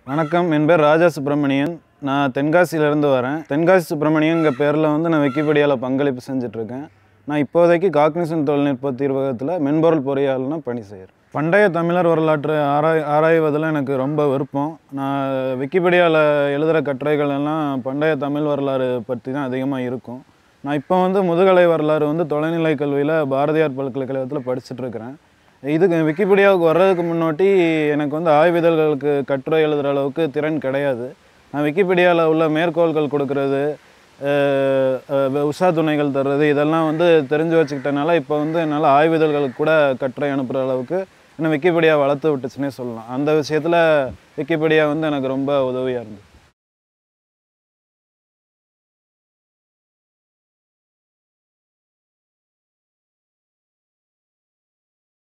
வணக்கம், என் பேர் ராஜா சுப்ரமணியன். நான் தென்காசியிலேருந்து வரேன். தென்காசி சுப்ரமணியன்ங்கிற பேரில் நான் விக்கிபீடியாவில் பங்களிப்பு செஞ்சிட்ருக்கேன். நான் இப்போதைக்கு காக்னிசன் தொழில்நுட்ப தீர்வகத்தில் மென்பொருள் பொறியாளர்னா பணி செய்கிறேன். பண்டைய தமிழர் வரலாற்றை ஆராய்வதில் எனக்கு ரொம்ப விருப்பம். நான் விக்கிபீடியாவில் எழுதுகிற கட்டுரைகள் எல்லாம் பண்டைய தமிழ் வரலாறு பற்றி தான் அதிகமாக இருக்கும். நான் இப்போ முதுகலை வரலாறு தொலைநிலை கல்வியில் பாரதியார் பல்கலைக்கழகத்தில் படிச்சுட்ருக்கிறேன். இதுக்கு விக்கிபீடியாவுக்கு வர்றதுக்கு முன்னாடி எனக்கு ஆய்விதழ்களுக்கு கட்டுரை எழுதுகிற அளவுக்கு திறன் கிடையாது. நான் விக்கிபீடியாவில் உள்ள மேற்கோள்கள் கொடுக்கறது, உஷா துணைகள் தர்றது இதெல்லாம் தெரிஞ்சு வச்சுக்கிட்டனால இப்போ என்னால் ஆய்விதழ்களுக்கு கூட கட்டுரை அனுப்புகிற அளவுக்கு என்ன விக்கிபீடியா வளர்த்து விட்டுச்சுன்னே சொல்லலாம். அந்த விஷயத்தில் விக்கிபீடியா எனக்கு ரொம்ப உதவியாக இருந்தது.